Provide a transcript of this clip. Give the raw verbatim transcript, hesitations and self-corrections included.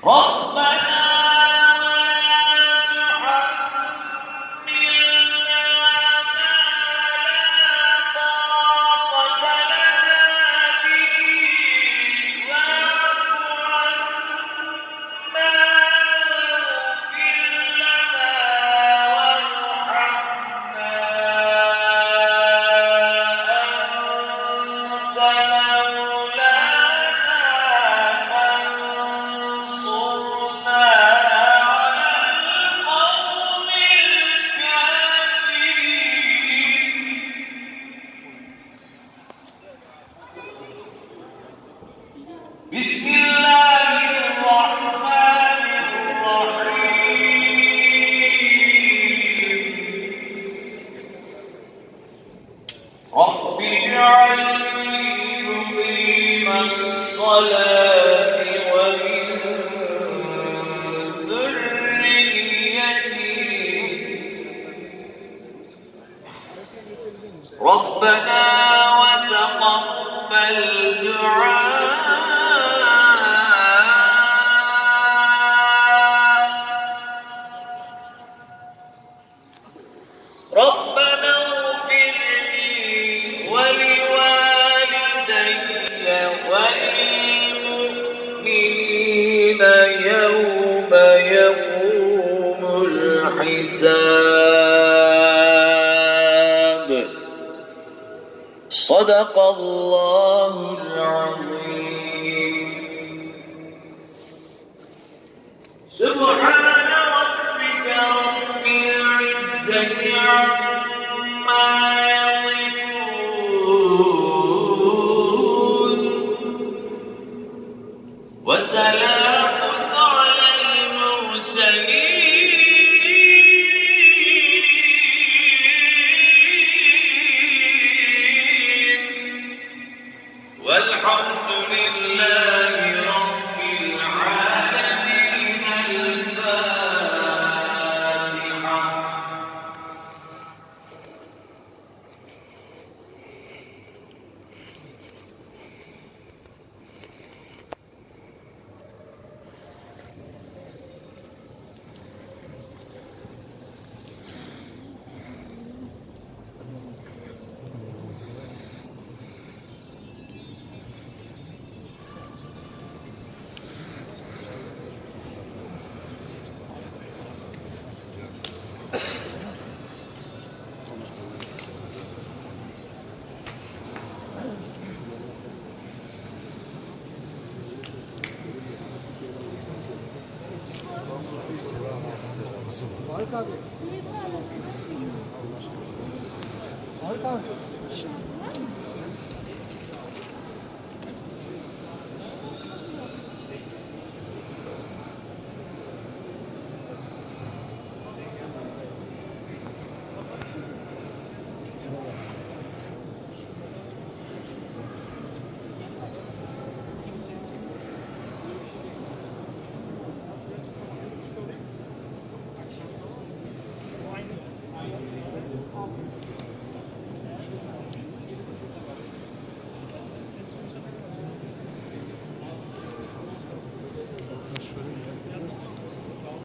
ربنا بسم الله الرحمن الرحيم رب اجعلني مقيم الصلاة ومن ذريتي ربنا وتقبل دعاء ربنا اغفر لي ولوالدي وللمؤمنين يوم يقوم الحساب صدق الله العظيم. سبحان ربك رب العزة عما يصفون وسلام على المرسلين والحمد لله رب العالمين. الفاتحة. Harika abi. Harika abi.